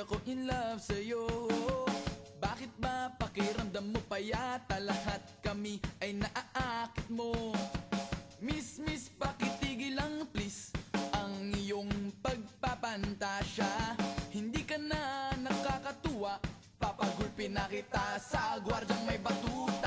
ako in love sa'yo. Bakit ba pakiramdam mo pa yata lahat kami ay naaakit mo? Miss, pakitigil lang please ang iyong pagpapantasya. Hindi ka na nakakatuwa, papagulpin na kita sa gwardyang may batuta.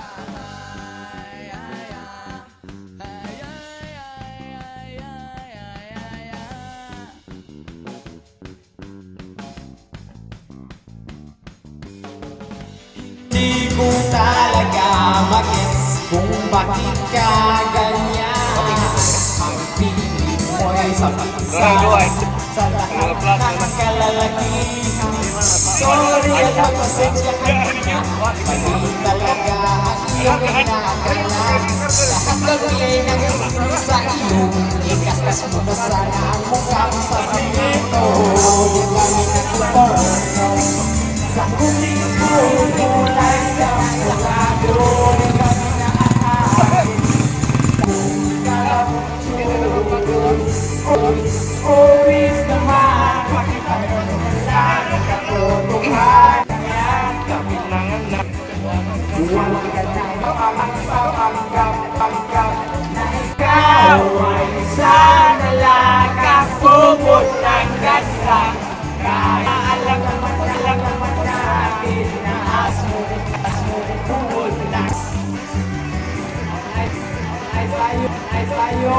Hindi ko talaga mag-gets kung bakit ka ganyan. Ang pilit mo'y sapat sa lahat ng kalalakihan. Sorry at magpasensya ka na, mali talaga ang iyong inakalam. Lahat gawin ay nagawin sa iyo, ikakas mo na sana ang mukha mo sa semento. Yung gamit na tutorno sa kuling mo, mulay sa sarado ng kami na ahahin. Kung kalabot always naman, bakit ako lang nagkatotohan? Kami lang ang huwag ka na mapapagpanggap na ikaw ay isang dalagang bubod ng ganda. Kaya alam naman natin na asmo bubod ng ay tayo.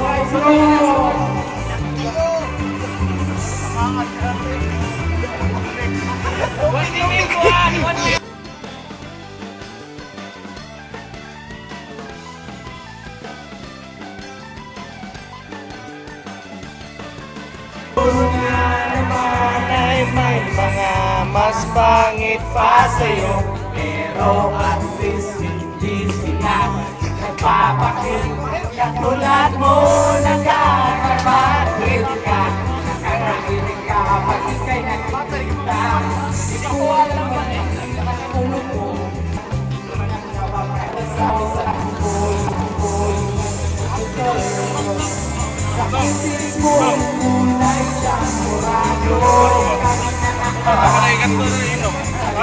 Nga naman ay may mga mas pangit pa sa'yo, pero at least hindi sila nagpapakit. Katulad mo nakakapagkit ka, nakakakilig ka kapag ika'y nakikita. Di ko alam ba na ang ulo mo, sabi sa buhay. Sa isip mo ang kulay sa murado. Nakakaikat ko na yun, no?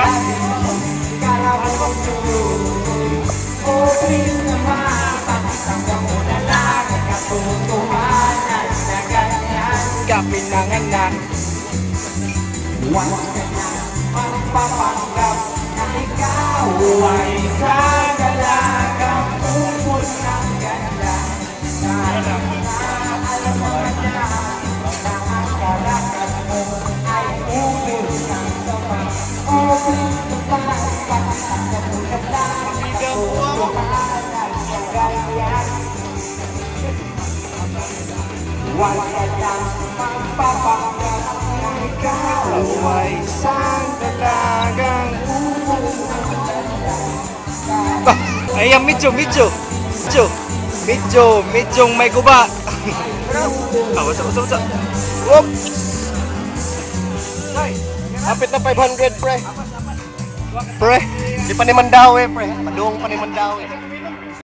Oh, please naman, pakisanggang mo na lang ang katotohanan na ganyan. Kami ng anak, huwag ka na magpapanggap na ikaw ay isang dalagang bubod ng ganda. Alam mo na ang karakas mo ay bubod ng sama. Oh, please naman, pakisanggang mo na lang ang katotohanan na ganyan. Huwag ka lang magpapanggap na ikaw ay isang dalagang bubod ng ganda. Ayan, medyo may guba. Wasa. Oops! Kapit na 500, pre. Pre, di pa ni Mandaw pre. Padung pa ni Mandaw